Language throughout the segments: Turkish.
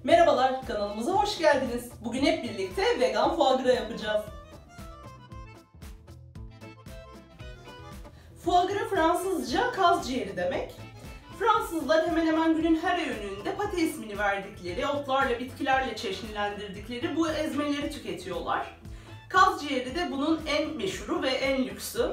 Merhabalar, kanalımıza hoş geldiniz. Bugün hep birlikte vegan foie gras yapacağız. Foie gras Fransızca kaz ciğeri demek. Fransızlar hemen hemen günün her öğününde pate ismini verdikleri, otlarla, bitkilerle çeşnilendirdikleri bu ezmeleri tüketiyorlar. Kaz ciğeri de bunun en meşhuru ve en lüksü.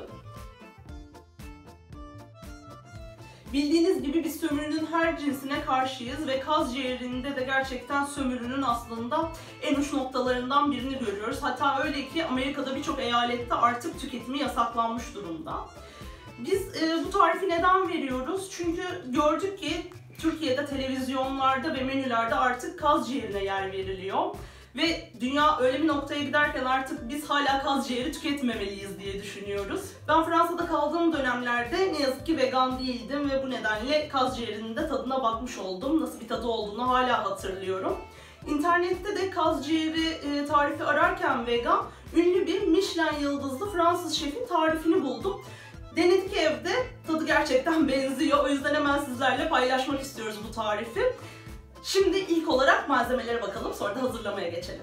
Bildiğiniz gibi biz sömürünün her cinsine karşıyız ve kaz ciğerinde de gerçekten sömürünün aslında en uç noktalarından birini görüyoruz. Hatta öyle ki Amerika'da birçok eyalette artık tüketimi yasaklanmış durumda. Biz bu tarifi neden veriyoruz? Çünkü gördük ki Türkiye'de televizyonlarda ve menülerde artık kaz ciğerine yer veriliyor. Ve dünya öyle bir noktaya giderken artık biz hala kaz ciğeri tüketmemeliyiz diye düşünüyoruz. Ben Fransa'da kaldığım dönemlerde ne yazık ki vegan değildim ve bu nedenle kaz ciğerinin de tadına bakmış oldum. Nasıl bir tadı olduğunu hala hatırlıyorum. İnternette de kaz ciğeri tarifi ararken vegan, ünlü bir Michelin yıldızlı Fransız şefin tarifini buldum. Denedik evde, tadı gerçekten benziyor. O yüzden hemen sizlerle paylaşmak istiyoruz bu tarifi. Şimdi ilk olarak malzemelere bakalım, sonra da hazırlamaya geçelim.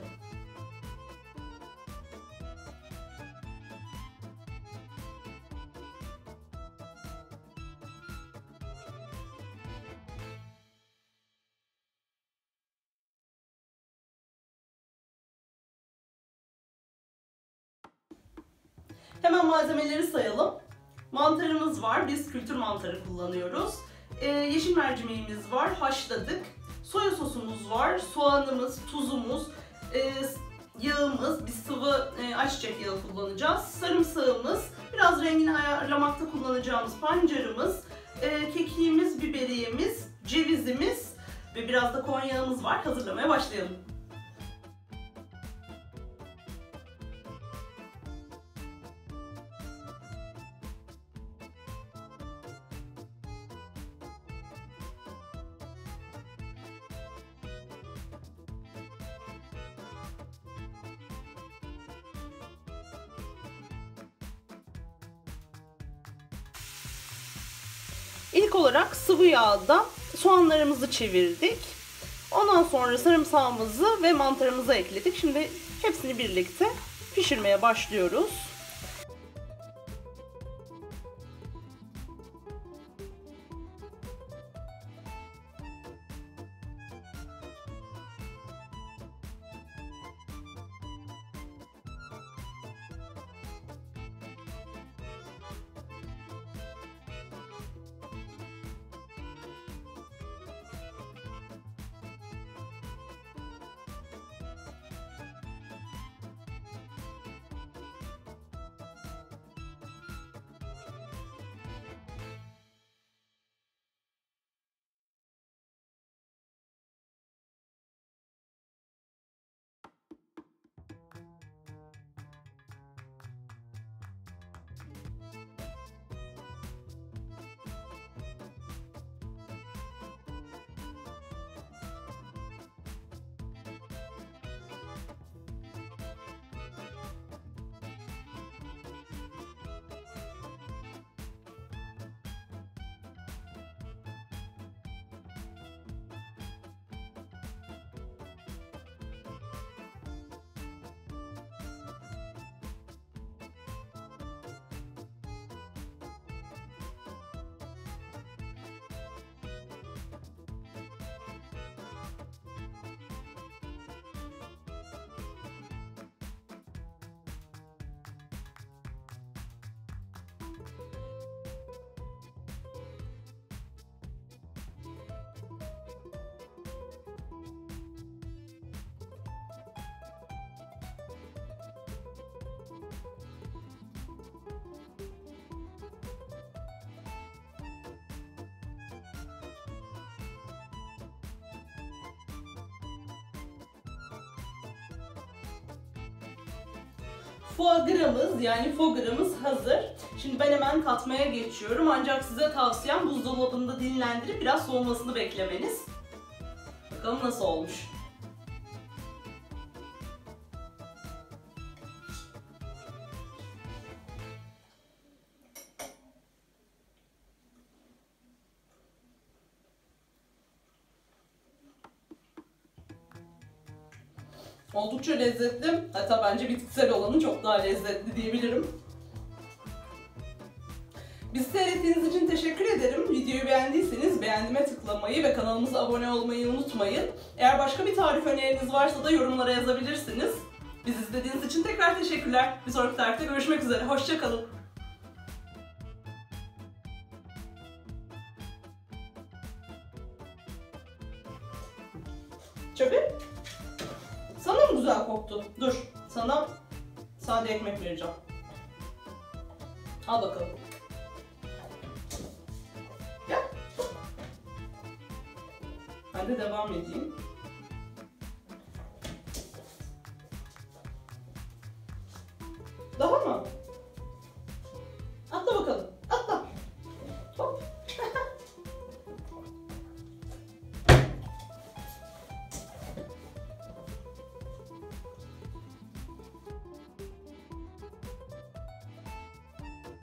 Hemen malzemeleri sayalım. Mantarımız var, biz kültür mantarı kullanıyoruz. Yeşil mercimeğimiz var, haşladık. Soya sosumuz var, soğanımız, tuzumuz, yağımız, biz sıvı ayçiçek yağı kullanacağız. Sarımsağımız, biraz rengini ayarlamakta kullanacağımız pancarımız, kekiğimiz, biberiyemiz, cevizimiz ve biraz da konyağımız var. Hazırlamaya başlayalım. İlk olarak sıvı yağda soğanlarımızı çevirdik. Ondan sonra sarımsağımızı ve mantarımızı ekledik. Şimdi hepsini birlikte pişirmeye başlıyoruz. Foie gras'ımız yani foie gras'ımız hazır. Şimdi ben hemen tatmaya geçiyorum. Ancak size tavsiyem buzdolabında dinlendirip biraz soğumasını beklemeniz. Bakalım nasıl olmuş. Oldukça lezzetli. Hatta bence bitkisel olanı çok daha lezzetli diyebilirim. Bizi seyrettiğiniz için teşekkür ederim. Videoyu beğendiyseniz beğendiğime tıklamayı ve kanalımıza abone olmayı unutmayın. Eğer başka bir tarif öneriniz varsa da yorumlara yazabilirsiniz. Bizi izlediğiniz için tekrar teşekkürler. Bir sonraki tarifte görüşmek üzere. Hoşça kalın. Çöpe. Sana mı güzel koktu? Dur. Sana sade ekmek vereceğim. Al bakalım. Gel. Ben de devam edeyim.